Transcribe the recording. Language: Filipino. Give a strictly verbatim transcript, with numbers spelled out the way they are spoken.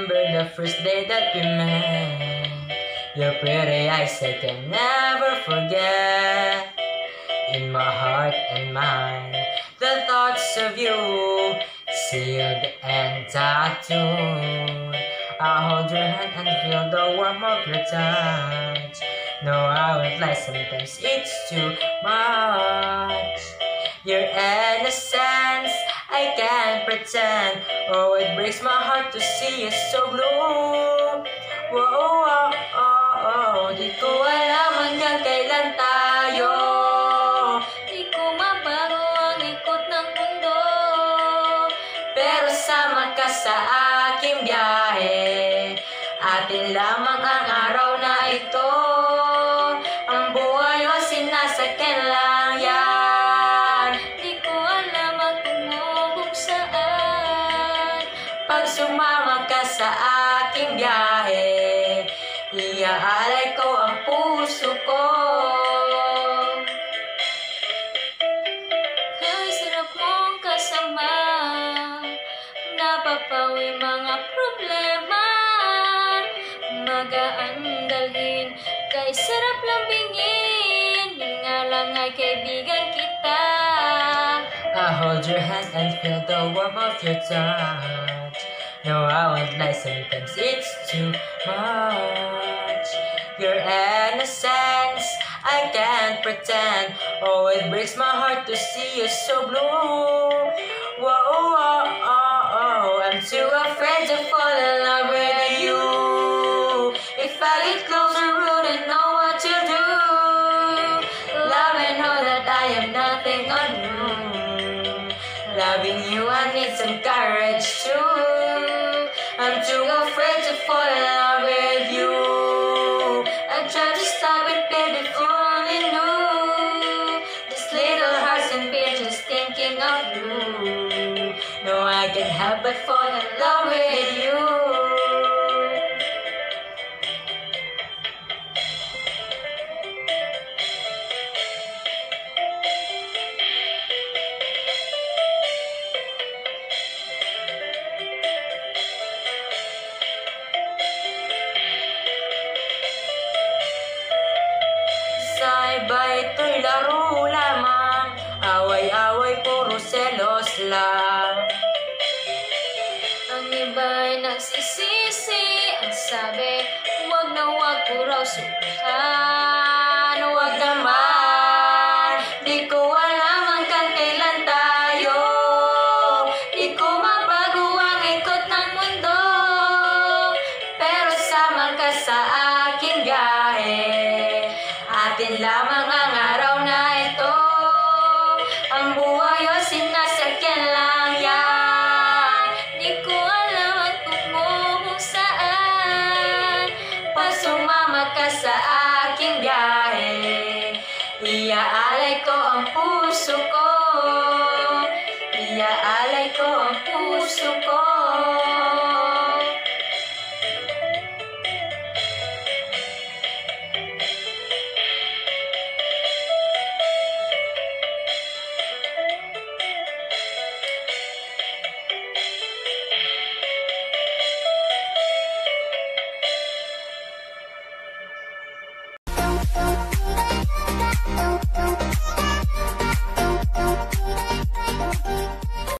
remember the first day that we met. Your pretty eyes I can never forget. In my heart and mind, the thoughts of you sealed and tattooed. I hold your hand and feel the warmth of your touch. No, I won't lie, sometimes it's too much. Your innocence, I can't pretend. Oh, it breaks my heart to see you so blue. Whoa, oh, oh, oh. Di ko alam hanggang kailan tayo. Di ko mabago ang ikot ng mundo. Pero sama ka sa aking biyahe. Atin lamang ang araw na ito. Ang buhay o sinasakyan lang yan. Di ko alam ang tumubog saan. Pag sumama ka sa aking biyahe, iaalay ko ang puso ko. Kay sarap mong kasama, napapawi mga problema. Magaan dalhin, kay sarap lambingin. Yun nga lang ay kaibigan kita. I hold your hand and feel the warmth of your touch. No, I won't lie, sometimes it's too much. Your innocence, I can't pretend. Oh, it breaks my heart to see you so blue. Whoa, oh, oh, oh, I'm too afraid to fall in love with you. If I get closer, wouldn't know what to do. Love and know that I am nothing on you. Loving you, I need some courage too. I'm too afraid to fall in love with you. I try to stop it, baby, if you only knew. This little heart's in pain just thinking of you. No, I can't help but fall in love with you. Sa iba ito'y laro lamang, away-away puro selos lang. Ang iba'y nagsisisi, ang sabi, huwag na huwag ko raw subukan. Huwag naman, di ko alam hanggang kailan tayo. Di ko mabago ang ikot ng mundo. Pero sama ka sa aking biyahe. Atin lamang ang araw na ito. Ang buhay o sinasakyan lang yan. Di ko alam at tumubog saan. Pag sumama ka sa aking biyahe, iaalay ko ang puso ko.